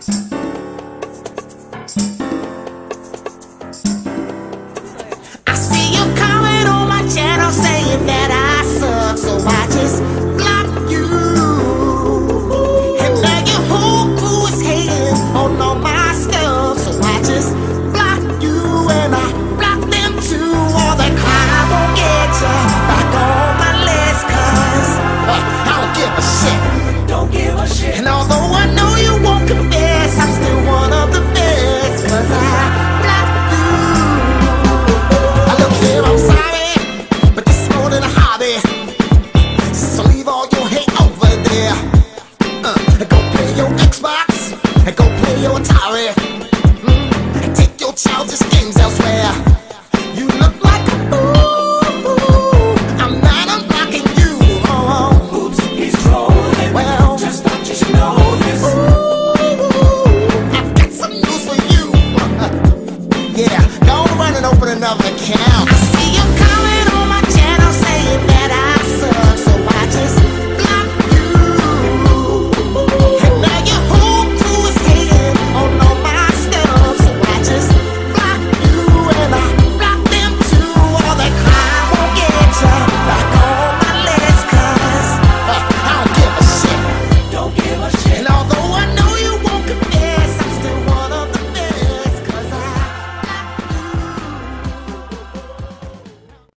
I see you comment on my channel saying that I suck, so I just block you. And now your whole crew is hating on all my stuff, so I just block you and I block them too. All that crime won't get you back on my list, cause I don't give a shit. Don't give a shit. And although I know you won't confess, I'm still one of the best, cause I block you. Look here, I'm sorry, but this is more than a hobby, so leave all your hate over there. Go play your Xbox and go play your Atari.